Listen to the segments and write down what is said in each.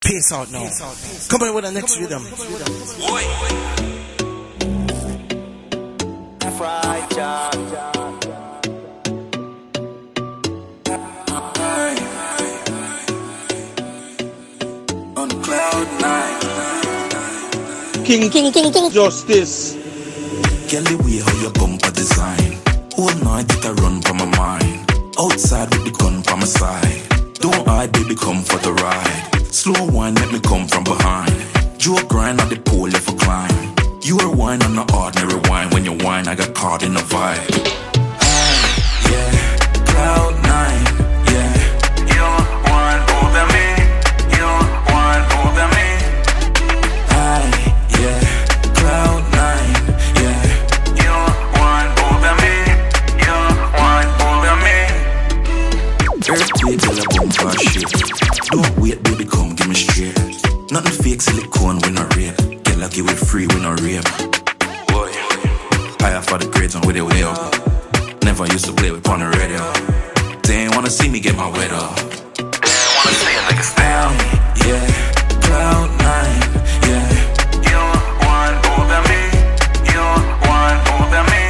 Peace out now. Come on with the next rhythm. Fried job. On cloud nine. King. Justice. Girl, the way how your bumper design. All night it a run from my mind. Outside with the gun from my side. Don't hide, baby, come for the ride. Slow wine, let me come from behind. Joe grind on the pole, left a climb. You are wine on the ordinary wine. When you wine, I got caught in the vibe. Yeah, cloud nine, yeah. You want over me, you want over me. Yeah, cloud nine, yeah. You want over me, you want over me. Earthquake till I bump our shit. Don't wait, baby, come give me straight. Nothing fake, silicone, we not rape. Girl, I give it free, we not rape. Boy, higher for the grades on with the way up. Never used to play with on the radio. They ain't wanna see me get my weight up. They ain't wanna see it like a stamp. Yeah, cloud nine, yeah. You want over me, you want over me.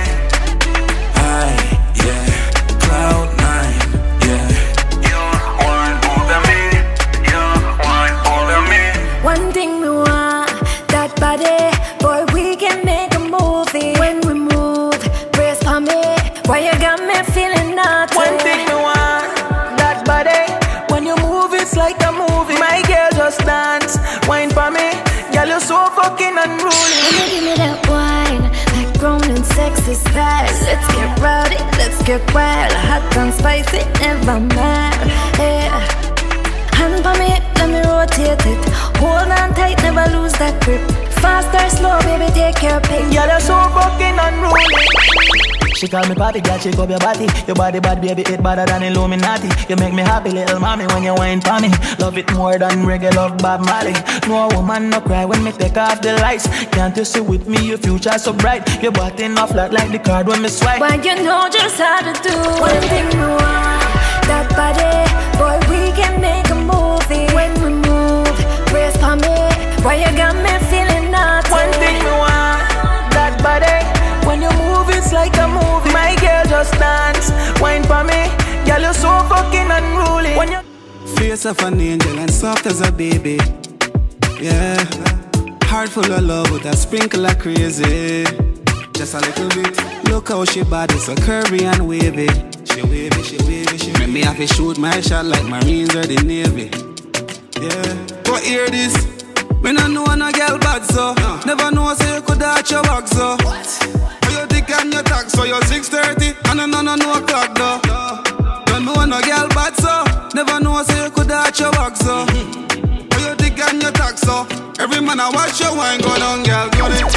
Yeah, cloud nine, yeah. You want over me, you want over me. One thing me want, that body, boy, we can make a movie. When we move, brace for me, why you got me feeling naughty. One thing me want, that body, when you move it's like a movie. My girl just dance, wine for me, girl you so fucking unruly. When you give me that wine, like grown and sexy style. Let's get rowdy, let's get wild, hot and spicy, never mind. Yeah. Hand for me, let me rotate it. Hold on tight, never lose that grip. Fast or slow, baby, take your pick. Girl you so fucking unruly. She call me papi, girl, shake up your body. Your body bad, baby, it better than Illuminati. You make me happy, little mommy, when you whine for me. Love it more than reggae, love Bob Marley. No woman no cry when me take off the lights. Can't you see with me, your future so bright. Your body not flat like the card when me swipe. But you know just how to do. One thing we want, that body, boy, we can make a movie. When we move, brace for me, why you got me feeling naughty. One thing me want, that body, when you move it's like a movie. My girl just dance, wine for me, girl you so fucking unruly. When you face of an angel and soft as a baby, yeah. Heart full of love with a sprinkle of crazy. Just a little bit. Look how she body so curvy and wavy. She wavy, she wavy, she wavy. Make me have to shoot my shot like Marines or the Navy. Yeah. But hear this. Me no know no girl bad so. Never know say you could arch your back so. What? You think on your tax so you're 6:30 and no o'clock though. Don't know no girl bad so. Never know say you could arch your back so. You think on your tax so. Every man I watch your wine go down, girl. Got it.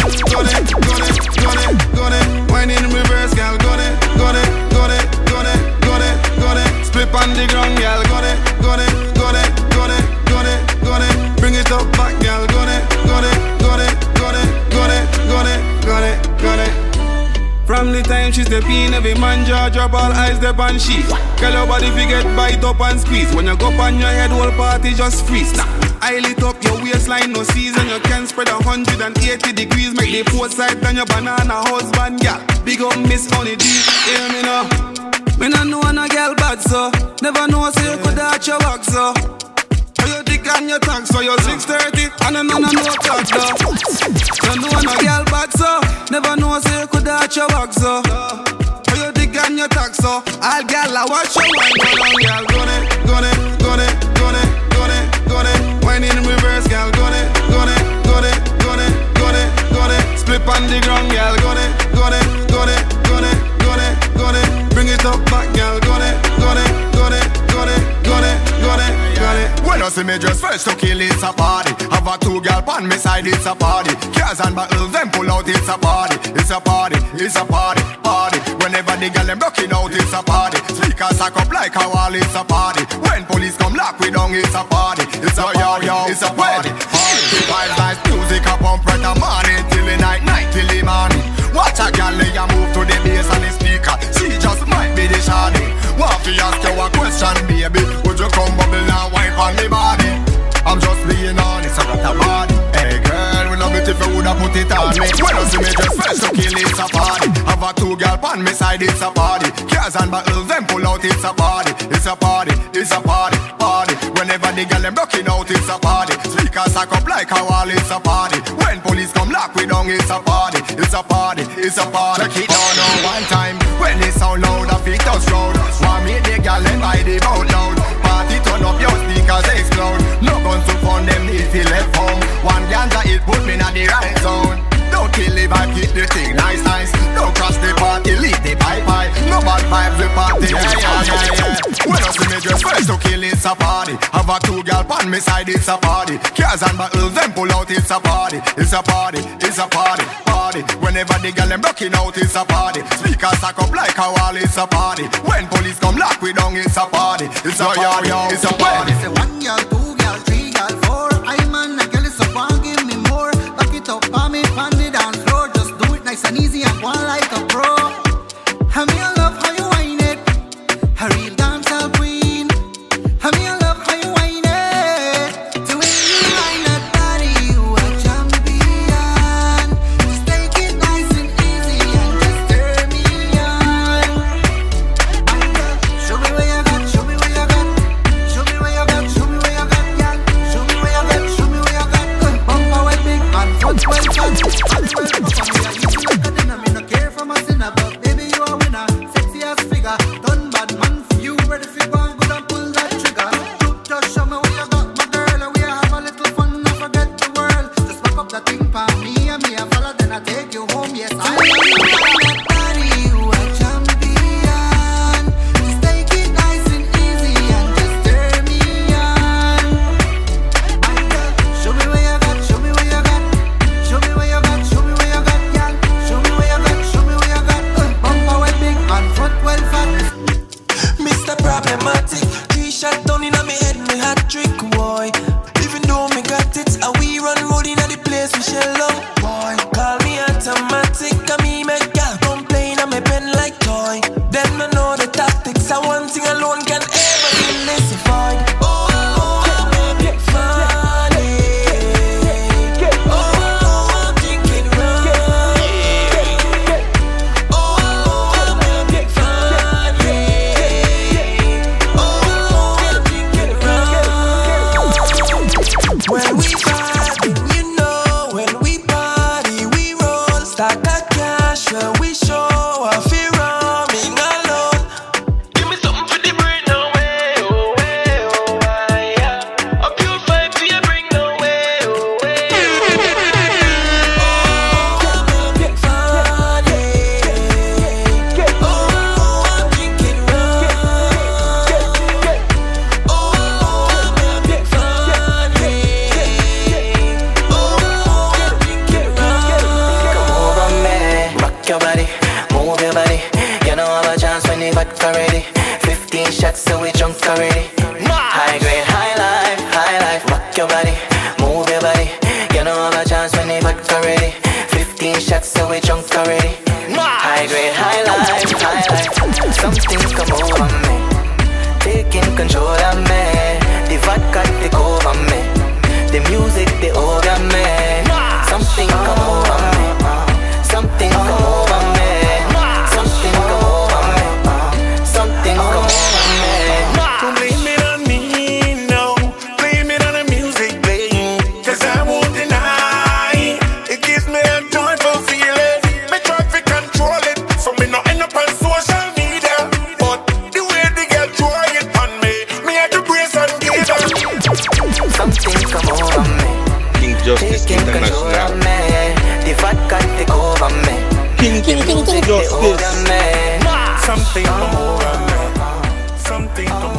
Wine in reverse, girl. Got it. Split on the ground, girl. Got it. Bring it up back, girl. Got it. From the time she's stepping, every man jaw drop, all eyes step on she. Girl, your body forget bite up and squeeze. When you go on your head, whole party just freeze. I lit up your waistline, no season. You can spread 180 degrees. Make the post side on your banana husband, girl. Big up Miss Honey D, hear me now. Me no know no girl bad so. Never know say you could arch your back so. You dick on your tongue so you're 6:30 and no o'clock though. Don't know no girl bad so. Never know say you could arch your back so. You dick on your tongue so. All girl I watch you wine go down, girl. Got it. Wine in reverse, girl. Got it. Split on the ground, girl. Got it. Bring it up back, girl. Got it. When you see me dress fresh to kill, it's a party. Have a 2 girl on me side, it's a party. Cars and bottles, them pull out, it's a party. It's a party. Whenever the girl them rocking out, it's a party. Speakers stack up like a wall, it's a party. When police come lock we down, it's a party. It's a party, it's a party. Vibes nice music, a pump right a morning till the night till the morning. Watch a girl lay a move to the bass and the speaker. She just might be the shawty. Want to ask you a question, baby? Would you come bubble and wine on me body? I'm just me. When you see me just fresh to kill, it's a party. Have a 2 girl pan me side, it's a party. Cars and bottles them pull out, it's a party. It's a party, it's a party, party. Whenever the girl them broken out, it's a party. Speakers stack up like a wall, it's a party. When police come lock we down, it's a party. It's a party, it's a party. Check it down on one time. When it sound loud, the feet touch road. Want me the girl them by the bout loud. Party turn up, your speakers explode. No guns to fund them, need to left home. One ganja it put me in the right zone. Don't kill the vibe, keep the thing nice, nice. Don't crash the party, leave the pipe high. No bad vibes, the party, yeah. When you see me just fresh to kill, it's a party. Have a 2 girl pan me side, it's a party. Cars and bottles them pull out, it's a party. It's a party, it's a party, party. Whenever the girl them broken out, it's a party. Speakers stack up like a wall, it's a party. When police come lock we down, it's a party. It's a party, it's a party. It's a 1 girl, 2 girl, 3 girl, 4. I man, a girl is a one, give me more. Back it up, palm it, pan the dance floor. Just do it nice and easy and one like a pro. I me I love how you whine it, a real dancehall queen. I me I love how you whine it. The way you whine that body, you a champion. Just take it nice and easy and just turn me on. Show me where you got, show me where you got. Show me where you got, show me where you got, girl. Show me where you got, show me where you got. Bumper well big and foot well fat. I me no care for my sinner, but baby you a winner. Sexy as figure, done bad man for you. Ready for go and good and pull that trigger. Just show me where you got, my girl. We have a little fun and forget the world. Just back up that thing for me and me a follow, then I take you home. Yes, I love that body, you a champion. Just take it nice and easy and just turn me on. My girl, show me where you got, show me where you got. Show me where you got, show me where you got, girl. Show me where you got, show me where you got. Bumper well big and front well fat. Mr. Problematic, 3 shot down in me head, me hat trick, boy. Even though me got it, we run road in the place we shell up, boy. Call me automatic, and me make y'all complain, and me pen like toy. Then I know the tactics, and one thing alone can ever be mystified. Oh, I'm a big funny. Oh, I'm thinking right. Oh, I'm a big funny. Oh, I'm thinking right. When we vibing, you know, when we party, we roll, stack a cash, when we show off, we roaming alone. Give me something for the brain, no way, oh way, oh why, yeah. A pure vibe for your bring, no way, oh way. Oh, I'm a big fan, yeah. Oh, I'm thinking right. Oh, I'm a big fan, yeah. Oh, I'm thinking right. Come over me, rock your body, move your body. You know have a chance when you vodka ready. 15 shots so we drunk already. High grade, high life, rock your body, move your body. You know have a chance when you vodka ready. 15 shots so we drunk already. High grade, high life. Something come over me, taking control of me. The vodka take over me, the music they over me. Something come over me, something come over me, something come over me, something come over me. Don't blame it on me, no. Blame it on the music playing. 'Cause I won't deny it gives me a joyful feeling. Me try to control it, so me not end up on social media. But the way they get joy it on me, me had to brace and give it up. Something come over me, King Justice taking control of International. me. The vodka take over me, King music they over Justice. me. Something come over me. Something come